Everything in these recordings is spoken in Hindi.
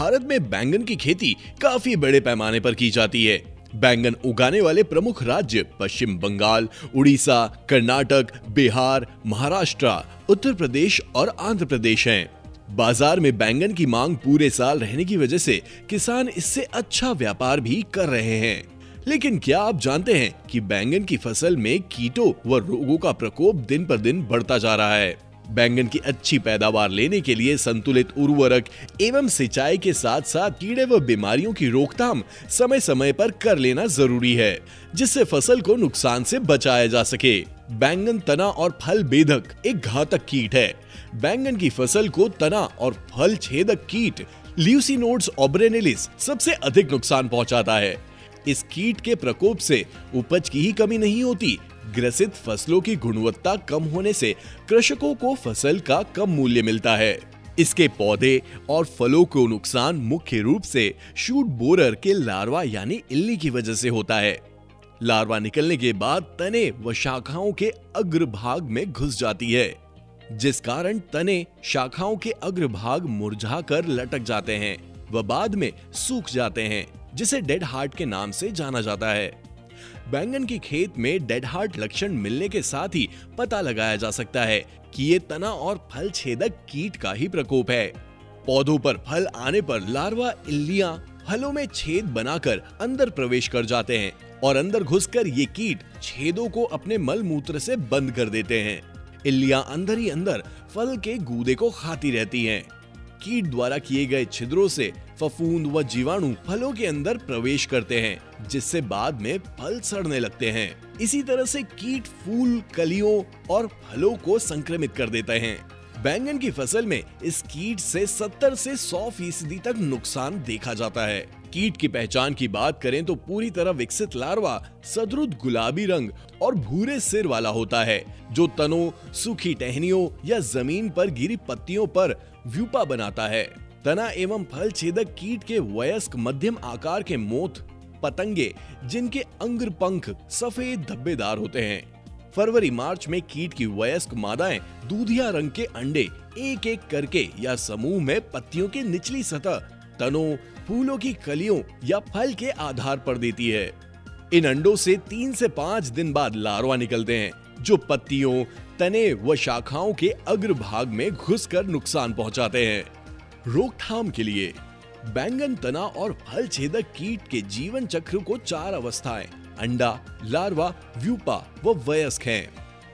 भारत में बैंगन की खेती काफी बड़े पैमाने पर की जाती है। बैंगन उगाने वाले प्रमुख राज्य पश्चिम बंगाल, उड़ीसा, कर्नाटक, बिहार, महाराष्ट्र, उत्तर प्रदेश और आंध्र प्रदेश हैं। बाजार में बैंगन की मांग पूरे साल रहने की वजह से किसान इससे अच्छा व्यापार भी कर रहे हैं। लेकिन क्या आप जानते हैं कि बैंगन की फसल में कीटों व रोगों का प्रकोप दिन पर दिन बढ़ता जा रहा है। बैंगन की अच्छी पैदावार लेने के लिए संतुलित उर्वरक एवं सिंचाई के साथ साथ कीड़े व बीमारियों की रोकथाम समय समय पर कर लेना जरूरी है, जिससे फसल को नुकसान से बचाया जा सके। बैंगन तना और फल बेधक एक घातक कीट है। बैंगन की फसल को तना और फल छेदक कीट ल्यूसिनोड्स ऑब्रेनेलिस सबसे अधिक नुकसान पहुंचाता है। इस कीट के प्रकोप से उपज की ही कमी नहीं होती, ग्रसित फसलों की गुणवत्ता कम होने से कृषकों को फसल का कम मूल्य मिलता है। इसके पौधे और फलों को नुकसान मुख्य रूप से शूट बोरर के लार्वा यानी इल्ली की वजह से होता है। लार्वा निकलने के बाद तने व शाखाओं के अग्रभाग में घुस जाती है, जिस कारण तने शाखाओं के अग्रभाग मुरझाकर लटक जाते हैं व बाद में सूख जाते हैं, जिसे डेड हार्ट के नाम से जाना जाता है। बैंगन की खेत में डेड हार्ट लक्षण मिलने के साथ ही पता लगाया जा सकता है कि ये तना और फल छेदक कीट का ही प्रकोप है। पौधों पर फल आने पर लार्वा इल्लियां फलों में छेद बनाकर अंदर प्रवेश कर जाते हैं और अंदर घुसकर ये कीट छेदों को अपने मल मूत्र से बंद कर देते हैं। इल्लियां अंदर ही अंदर फल के गूदे को खाती रहती हैं। कीट द्वारा किए गए छिद्रों से फफूंद व जीवाणु फलों के अंदर प्रवेश करते हैं, जिससे बाद में फल सड़ने लगते हैं। इसी तरह से कीट फूल, कलियों और फलों को संक्रमित कर देते हैं। बैंगन की फसल में इस कीट से 70 से 100% तक नुकसान देखा जाता है। कीट की पहचान की बात करें तो पूरी तरह विकसित लार्वा सदरुद गुलाबी रंग और भूरे सिर वाला होता है, जो तनों, सूखी टहनियों या जमीन पर गिरी पत्तियों पर व्यूपा बनाता है। तना एवं फल छेदक कीट के वयस्क मध्यम आकार के मोथ पतंगे, जिनके अंग पंख सफेद धब्बेदार होते हैं। फरवरी मार्च में कीट की वयस्क मादाएं दूधिया रंग के अंडे एक एक करके या समूह में पत्तियों की निचली सतह, तनों, फूलों की कलियों या फल के आधार पर देती है। इन अंडों से 3 से 5 दिन बाद लार्वा निकलते हैं, जो पत्तियों, तने व शाखाओं के अग्रभाग में घुसकर नुकसान पहुंचाते हैं। रोकथाम के लिए बैंगन तना और फल छेदक कीट के जीवन चक्र को 4 अवस्थाएं अंडा, लार्वा, व्यूपा व वयस्क हैं।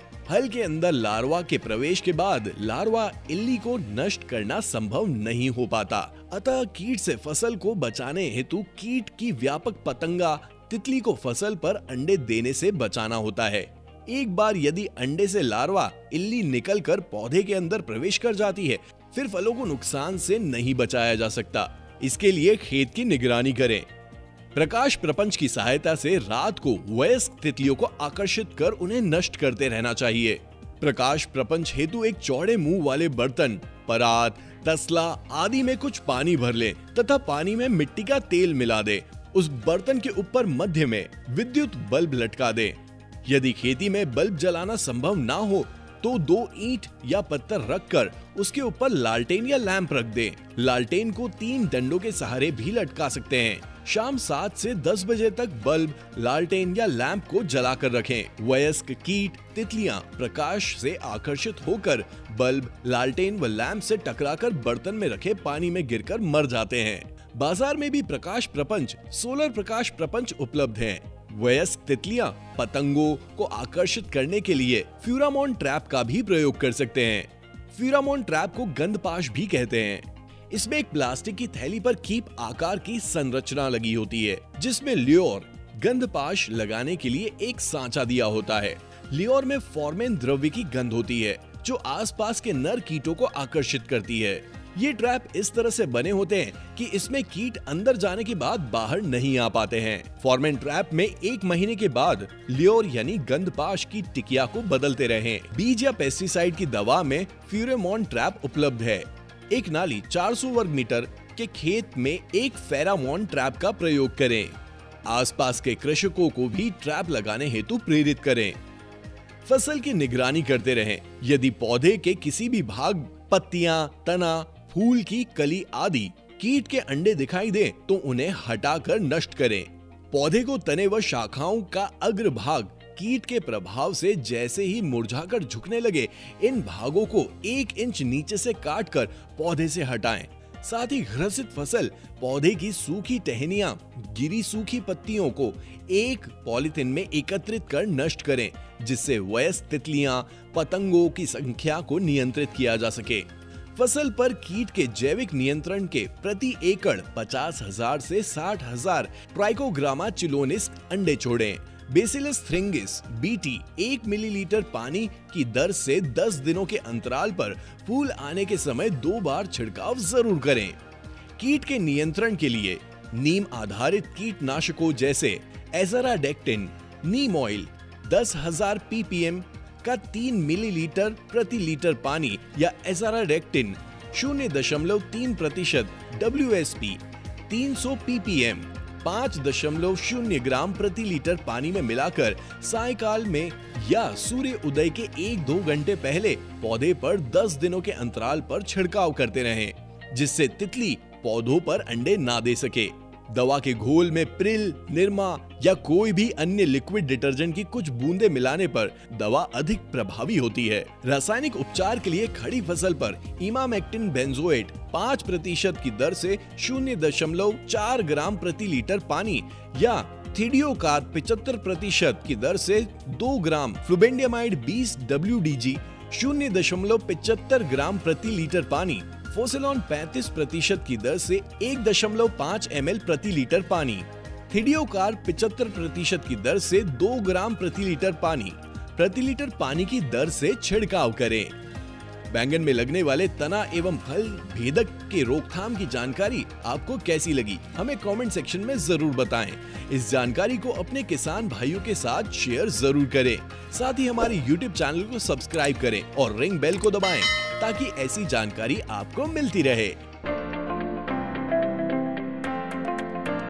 फल के अंदर लार्वा के प्रवेश के बाद लार्वा इल्ली को नष्ट करना संभव नहीं हो पाता, अतः कीट से फसल को बचाने हेतु कीट की व्यापक पतंगा तितली को फसल पर अंडे देने से बचाना होता है। एक बार यदि अंडे से लार्वा इल्ली निकलकर पौधे के अंदर प्रवेश कर जाती है, फिर फलों को नुकसान से नहीं बचाया जा सकता। इसके लिए खेत की निगरानी करें। प्रकाश प्रपंच की सहायता से रात को वयस्क तितलियों को आकर्षित कर उन्हें नष्ट करते रहना चाहिए। प्रकाश प्रपंच हेतु एक चौड़े मुंह वाले बर्तन, परात, तसला आदि में कुछ पानी भर लें तथा पानी में मिट्टी का तेल मिला दें। उस बर्तन के ऊपर मध्य में विद्युत बल्ब लटका दें। यदि खेती में बल्ब जलाना संभव ना हो तो 2 ईंट या पत्थर रखकर उसके ऊपर लालटेन या लैंप रख दें। लालटेन को 3 डंडों के सहारे भी लटका सकते हैं। शाम 7 से 10 बजे तक बल्ब, लालटेन या लैंप को जलाकर रखें। वयस्क कीट तितलियां प्रकाश से आकर्षित होकर बल्ब, लालटेन व लैंप से टकराकर बर्तन में रखे पानी में गिरकर मर जाते हैं। बाजार में भी प्रकाश प्रपंच, सोलर प्रकाश प्रपंच उपलब्ध हैं। वयस्क तितलियां पतंगों को आकर्षित करने के लिए फ्यूरामोन ट्रैप का भी प्रयोग कर सकते हैं। फ्यूरामोन ट्रैप को गंधपाश भी कहते हैं। इसमें एक प्लास्टिक की थैली पर कीप आकार की संरचना लगी होती है, जिसमें ल्योर गंधपाश लगाने के लिए एक सांचा दिया होता है। ल्योर में फॉर्मेन द्रव्य की गंध होती है, जो आसपास के नर कीटों को आकर्षित करती है। ये ट्रैप इस तरह से बने होते हैं कि इसमें कीट अंदर जाने के बाद बाहर नहीं आ पाते हैं। फॉर्मेन ट्रैप में 1 महीने के बाद ल्योर यानी गंधपाश की टिकिया को बदलते रहें। बीज या पेस्टिसाइड की दवा में फ्यूरेमोन ट्रैप उपलब्ध है। एक नाली 400 वर्ग मीटर के खेत में एक फेरामोन ट्रैप का प्रयोग करें। आसपास के कृषकों को भी ट्रैप लगाने हेतु प्रेरित करें। फसल की निगरानी करते रहें। यदि पौधे के किसी भी भाग, पत्तियां, तना, फूल की कली आदि कीट के अंडे दिखाई दे तो उन्हें हटाकर नष्ट करें। पौधे को तने व शाखाओं का अग्रभाग कीट के प्रभाव से जैसे ही मुरझाकर झुकने लगे, इन भागों को 1 इंच नीचे से काटकर पौधे से हटाएं। साथ ही ग्रसित फसल पौधे की सूखी टहनियां, गिरी सूखी पत्तियों को एक पॉलिथीन में एकत्रित कर नष्ट करें, जिससे वयस्क तितलियां, पतंगों की संख्या को नियंत्रित किया जा सके। फसल पर कीट के जैविक नियंत्रण के प्रति एकड़ 50,000 से 60,000 ट्राइकोग्रामा चिलोनिस अंडे छोड़ें। बेसिलस थ्रिंगिस बीटी 1 मिलीलीटर पानी की दर से 10 दिनों के अंतराल पर फूल आने के समय 2 बार छिड़काव जरूर करें। कीट के नियंत्रण के लिए नीम आधारित कीटनाशकों जैसे एज़राडेक्टिन, नीम ऑयल 10,000 ppm का 3 मिलीलीटर प्रति लीटर पानी या एज़राडेक्टिन 0.3% WSP 300 ppm 5.0 ग्राम प्रति लीटर पानी में मिलाकर सायंकाल में या सूर्य उदय के 1-2 घंटे पहले पौधे पर 10 दिनों के अंतराल पर छिड़काव करते रहें, जिससे तितली पौधों पर अंडे ना दे सके। दवा के घोल में प्रिल, निरमा या कोई भी अन्य लिक्विड डिटर्जेंट की कुछ बूंदें मिलाने पर दवा अधिक प्रभावी होती है। रासायनिक उपचार के लिए खड़ी फसल पर इमामेक्टिन बेंजोएट 5% की दर से 0.4 ग्राम प्रति लीटर पानी या थिडियोकार्प 75% की दर से 2 ग्राम, फ्लुबेंडियामाइड 20 WDG 0.75 ग्राम प्रति लीटर पानी, फोसेलॉन 35% की दर से 1.5 ml प्रति लीटर पानी, थिडियोकार्प 75% की दर से 2 ग्राम प्रति लीटर पानी की दर से छिड़काव करें। बैंगन में लगने वाले तना एवं फल भेदक के रोकथाम की जानकारी आपको कैसी लगी, हमें कमेंट सेक्शन में जरूर बताएं। इस जानकारी को अपने किसान भाइयों के साथ शेयर जरूर करें। साथ ही हमारे YouTube चैनल को सब्सक्राइब करें और रिंग बेल को दबाएं ताकि ऐसी जानकारी आपको मिलती रहे।